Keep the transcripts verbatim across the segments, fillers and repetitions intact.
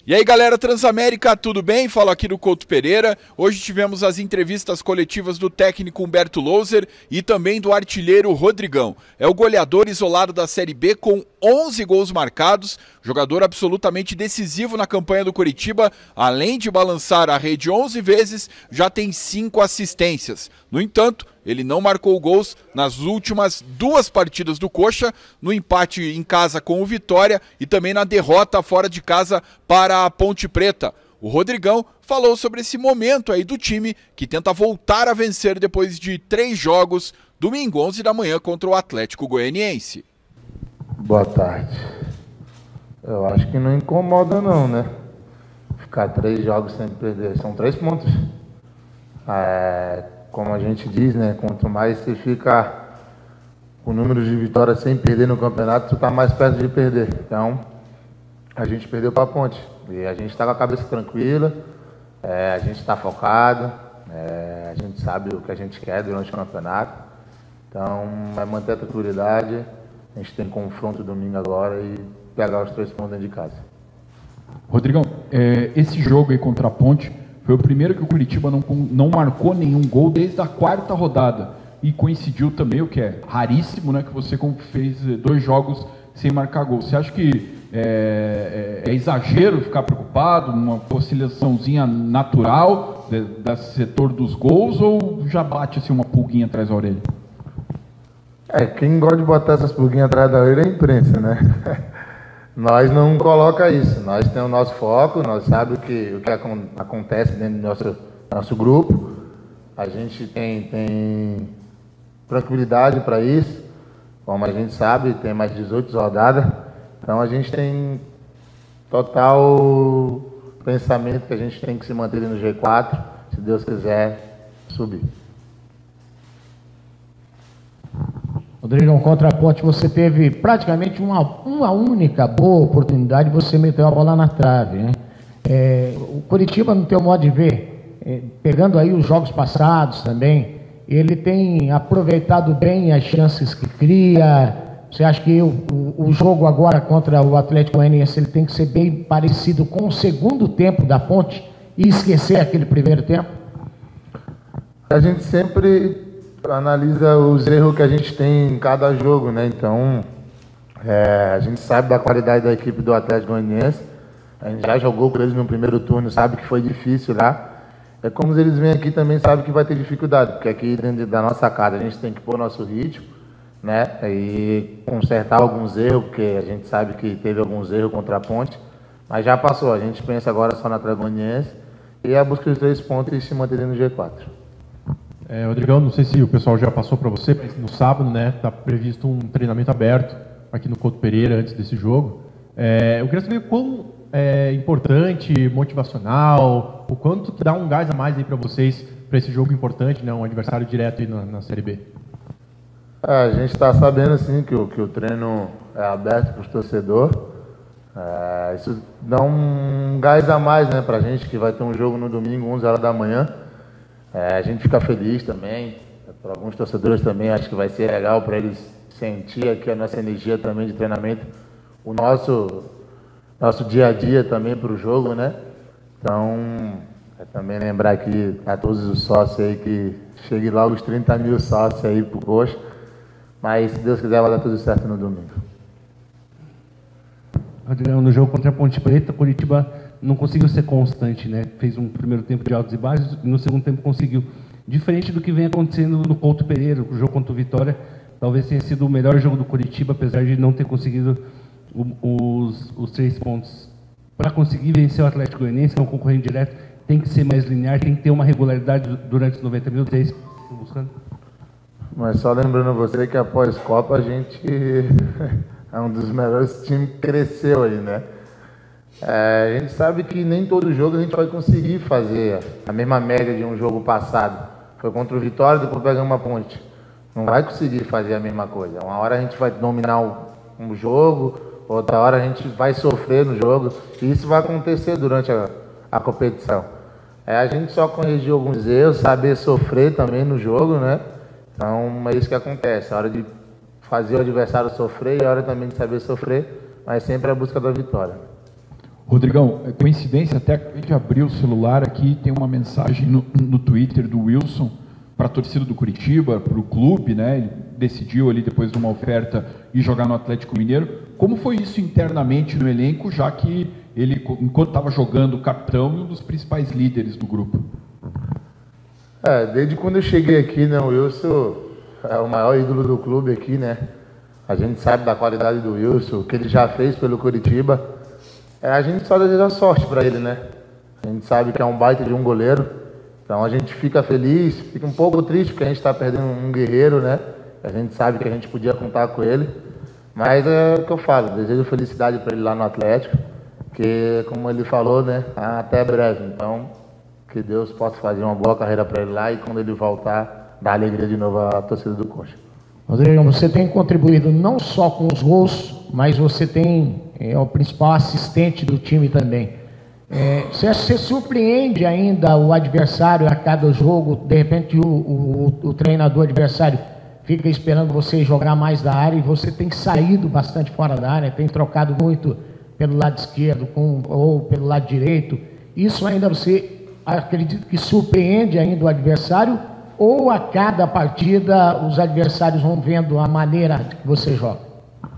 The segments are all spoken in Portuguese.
E aí galera Transamérica, tudo bem? Falo aqui do Couto Pereira. Hoje tivemos as entrevistas coletivas do técnico Humberto Louser e também do artilheiro Rodrigão. É o goleador isolado da Série B com onze gols marcados, jogador absolutamente decisivo na campanha do Coritiba, além de balançar a rede onze vezes, já tem cinco assistências. No entanto, ele não marcou gols nas últimas duas partidas do Coxa, no empate em casa com o Vitória e também na derrota fora de casa para a Ponte Preta. O Rodrigão falou sobre esse momento aí do time que tenta voltar a vencer depois de três jogos, domingo onze da manhã contra o Atlético Goianiense. Boa tarde. Eu acho que não incomoda não, né? Ficar três jogos sem perder, são três pontos. É... Como a gente diz, né? Quanto mais você fica com o número de vitórias sem perder no campeonato, tu tá mais perto de perder. Então, a gente perdeu para a Ponte. E a gente está com a cabeça tranquila, é, a gente está focado, é, a gente sabe o que a gente quer durante o campeonato. Então, vai manter a tranquilidade. A gente tem confronto domingo agora e pegar os três pontos dentro de casa. Rodrigão, é, esse jogo aí contra a Ponte foi o primeiro que o Coritiba não, não marcou nenhum gol desde a quarta rodada. E coincidiu também, o que é raríssimo, né, que você fez dois jogos sem marcar gol. Você acha que é, é, é exagero ficar preocupado, uma oscilaçãozinha natural de, do setor dos gols, ou já bate assim, uma pulguinha atrás da orelha? É, quem gosta de botar essas pulguinhas atrás da orelha é a imprensa, né? Nós não coloca isso, nós temos o nosso foco, nós sabemos que, o que acontece dentro do nosso, nosso grupo, a gente tem, tem tranquilidade para isso, como a gente sabe, tem mais dezoito rodadas, então a gente tem total pensamento que a gente tem que se manter no G quatro, se Deus quiser subir. Rodrigão, contra a Ponte, você teve praticamente uma, uma única boa oportunidade, você meteu a bola na trave, né? É, o Coritiba, no teu modo de ver, é, pegando aí os jogos passados também, ele tem aproveitado bem as chances que cria. Você acha que o, o, o jogo agora contra o Atlético Goianiense ele tem que ser bem parecido com o segundo tempo da Ponte e esquecer aquele primeiro tempo? A gente sempre analisa os erros que a gente tem em cada jogo, né? Então, é, a gente sabe da qualidade da equipe do Atlético Goianiense. A gente já jogou com eles no primeiro turno, sabe que foi difícil lá. É como eles vêm aqui também, sabe que vai ter dificuldade, porque aqui dentro da nossa casa a gente tem que pôr nosso ritmo, né? E consertar alguns erros, porque a gente sabe que teve alguns erros contra a Ponte, mas já passou. A gente pensa agora só na Atlético Goianiense e a busca dos três pontos e se manter no G quatro. É, Rodrigão, não sei se o pessoal já passou para você, mas no sábado, né, está previsto um treinamento aberto aqui no Couto Pereira antes desse jogo. É, eu queria saber quão é, importante, motivacional, o quanto que dá um gás a mais aí para vocês para esse jogo importante, né, um adversário direto aí na, na Série B. É, a gente está sabendo sim que o, que o treino é aberto para os torcedores. É, isso dá um gás a mais, né, para a gente que vai ter um jogo no domingo, onze horas da manhã. É, a gente fica feliz também, para alguns torcedores também, acho que vai ser legal para eles sentir aqui a nossa energia também de treinamento, o nosso, nosso dia a dia também para o jogo, né? Então, é também lembrar aqui a todos os sócios aí que chegue logo os trinta mil sócios aí pro Coxa, mas se Deus quiser vai dar tudo certo no domingo. Adriano, no jogo contra a Ponte Preta, Coritiba não conseguiu ser constante, né? Fez um primeiro tempo de altos e baixos e no segundo tempo conseguiu. Diferente do que vem acontecendo no Couto Pereira, o jogo contra o Vitória, talvez tenha sido o melhor jogo do Coritiba, apesar de não ter conseguido o, os, os três pontos. Para conseguir vencer o Atlético Goianiense, que é um concorrente direto, tem que ser mais linear, tem que ter uma regularidade durante os noventa minutos. É isso que estão buscando? Mas só lembrando você que após Copa a gente é um dos melhores times que cresceu aí, né? É, a gente sabe que nem todo jogo a gente vai conseguir fazer a mesma média de um jogo passado. Foi contra o Vitória, depois pegamos uma Ponte. Não vai conseguir fazer a mesma coisa. Uma hora a gente vai dominar um, um jogo, outra hora a gente vai sofrer no jogo. E isso vai acontecer durante a, a competição. É a gente só corrigir alguns erros, saber sofrer também no jogo, né? Então é isso que acontece. A hora de fazer o adversário sofrer e a hora também de saber sofrer, mas sempre a busca da vitória. Rodrigão, é coincidência, até acabei de abrir o celular aqui, tem uma mensagem no, no Twitter do Wilson para a torcida do Curitiba, para o clube, né? Ele decidiu ali, depois de uma oferta, ir jogar no Atlético Mineiro. Como foi isso internamente no elenco, já que ele, enquanto estava jogando, o capitão e um dos principais líderes do grupo? É, desde quando eu cheguei aqui, né, o Wilson é o maior ídolo do clube aqui, né? A gente sabe da qualidade do Wilson, o que ele já fez pelo Curitiba. É, a gente só deseja sorte para ele, né? A gente sabe que é um baita de um goleiro. Então a gente fica feliz, fica um pouco triste porque a gente está perdendo um guerreiro, né? A gente sabe que a gente podia contar com ele. Mas é o que eu falo, desejo felicidade para ele lá no Atlético. Que, como ele falou, né? Até breve. Então, que Deus possa fazer uma boa carreira para ele lá e quando ele voltar, dar alegria de novo à torcida do Coxa. Rodrigo, você tem contribuído não só com os gols, mas você tem é o principal assistente do time também. É, você, você surpreende ainda o adversário a cada jogo? De repente o, o, o treinador adversário fica esperando você jogar mais da área e você tem saído bastante fora da área, tem trocado muito pelo lado esquerdo com, ou pelo lado direito. Isso ainda você acredita que surpreende ainda o adversário? Ou a cada partida os adversários vão vendo a maneira que você joga?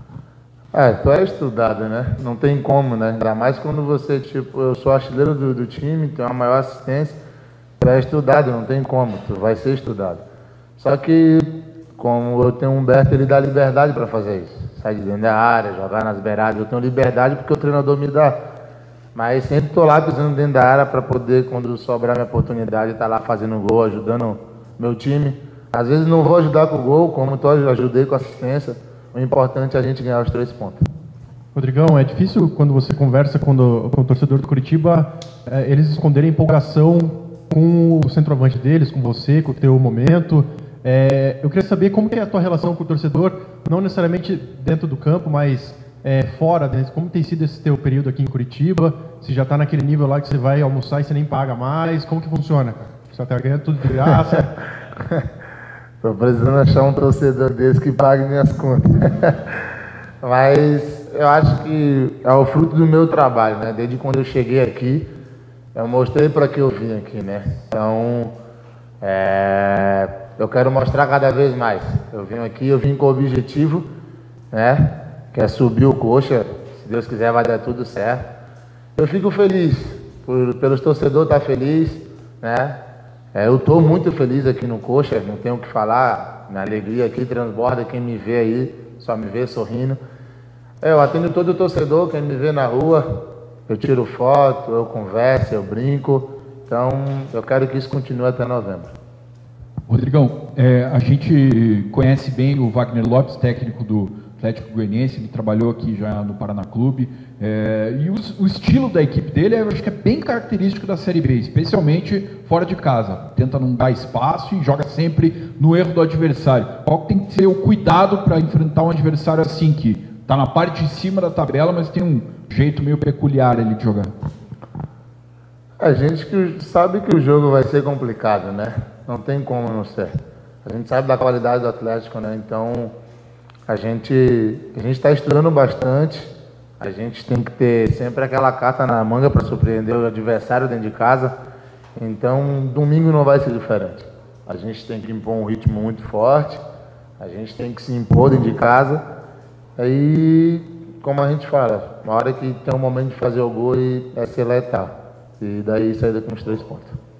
É, tu é estudado, né? Não tem como, né? Ainda mais quando você, tipo, eu sou artilheiro do, do time, tenho a maior assistência, tu é estudado, não tem como, tu vai ser estudado. Só que, como eu tenho o Humberto, ele dá liberdade para fazer isso. Sair de dentro da área, jogar nas beiradas, eu tenho liberdade porque o treinador me dá. Mas sempre tô lá pisando dentro da área para poder, quando sobrar minha oportunidade, estar tá lá fazendo gol, ajudando meu time. Às vezes não vou ajudar com o gol, como eu ajudei com a assistência. O importante é a gente ganhar os três pontos. Rodrigão, é difícil quando você conversa com, do, com o torcedor do Curitiba, é, eles esconderem empolgação com o centroavante deles, com você, com o teu momento. É, eu queria saber como que é a tua relação com o torcedor, não necessariamente dentro do campo, mas é, fora, né? Como tem sido esse teu período aqui em Curitiba? Se já está naquele nível lá que você vai almoçar e você nem paga mais, como que funciona? Você está ganhando tudo de graça? Estou precisando achar um torcedor desse que pague minhas contas. Mas eu acho que é o fruto do meu trabalho, né? Desde quando eu cheguei aqui, eu mostrei para que eu vim aqui, né? Então, é, eu quero mostrar cada vez mais. Eu vim aqui, eu vim com o objetivo, né? Que é subir o Coxa. Se Deus quiser, vai dar tudo certo. Eu fico feliz por, pelos torcedores estar felizes, né? É, eu estou muito feliz aqui no Coxa, não tenho o que falar, minha alegria aqui transborda, quem me vê aí, só me vê sorrindo. É, eu atendo todo o torcedor, quem me vê na rua, eu tiro foto, eu converso, eu brinco, então eu quero que isso continue até novembro. Rodrigão, é, a gente conhece bem o Wagner Lopes, técnico do Atlético Goianiense, ele trabalhou aqui já no Paraná Clube, é, e o, o estilo da equipe dele, eu acho que é bem característico da Série B, especialmente fora de casa. Tenta não dar espaço e joga sempre no erro do adversário. Qual que tem que ser o cuidado para enfrentar um adversário assim, que está na parte de cima da tabela, mas tem um jeito meio peculiar ali de jogar? A gente que sabe que o jogo vai ser complicado, né? Não tem como não ser. A gente sabe da qualidade do Atlético, né? Então a gente a gente está estudando bastante. A gente tem que ter sempre aquela carta na manga para surpreender o adversário dentro de casa. Então domingo não vai ser diferente. A gente tem que impor um ritmo muito forte. A gente tem que se impor dentro de casa. Aí, como a gente fala, na hora que tem um momento de fazer o gol, é ser letal. E daí sair com os três pontos.